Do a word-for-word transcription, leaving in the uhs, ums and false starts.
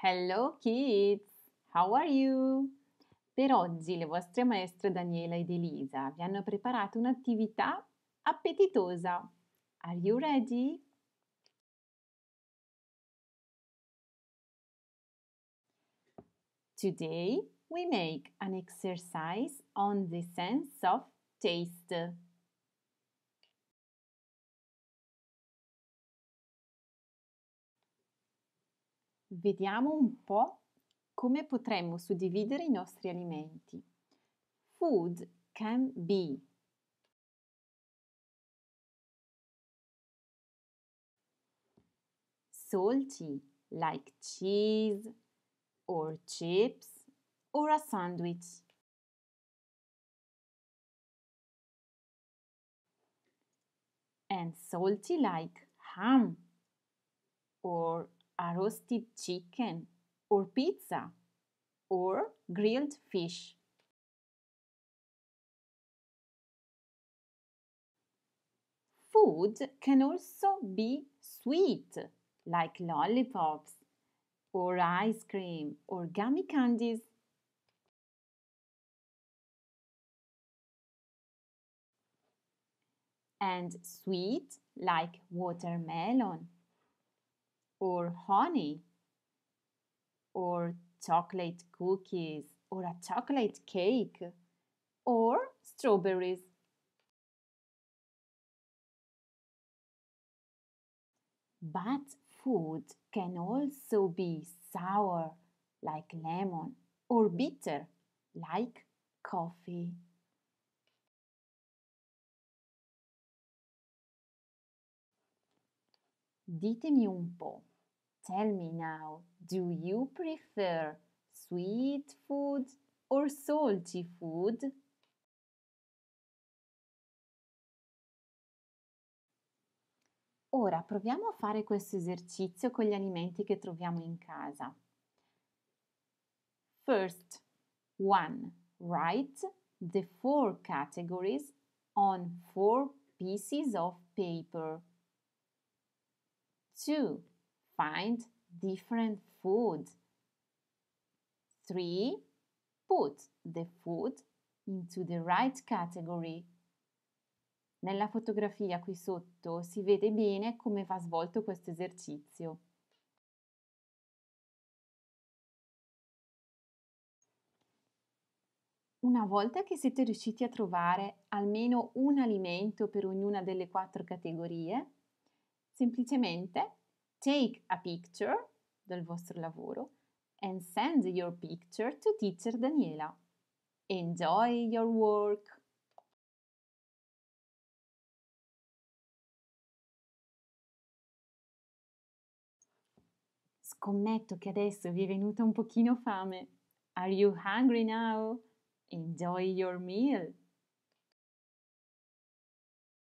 Hello kids, how are you? Per oggi le vostre maestre Daniela ed Elisa vi hanno preparato un'attività appetitosa. Are you ready? Today we make an exercise on the sense of taste. Vediamo un po' come potremmo suddividere i nostri alimenti. Food can be salty, like cheese or chips or a sandwich. And salty like ham or a roasted chicken or pizza or grilled fish. Food can also be sweet, like lollipops or ice cream or gummy candies. And sweet, like watermelon or honey or chocolate cookies or a chocolate cake or strawberries. But food can also be sour, like lemon, or bitter, like coffee. Ditemi un po'. Tell me now, do you prefer sweet food or salty food? Ora proviamo a fare questo esercizio con gli alimenti che troviamo in casa. First, one. Write the four categories on four pieces of paper. Two. Find different food. Three. Put the food into the right category. Nella fotografia qui sotto si vede bene come va svolto questo esercizio. Una volta che siete riusciti a trovare almeno un alimento per ognuna delle quattro categorie, semplicemente take a picture del vostro lavoro and send your picture to teacher Daniela. Enjoy your work! Scommetto che adesso vi è venuta un pochino fame. Are you hungry now? Enjoy your meal!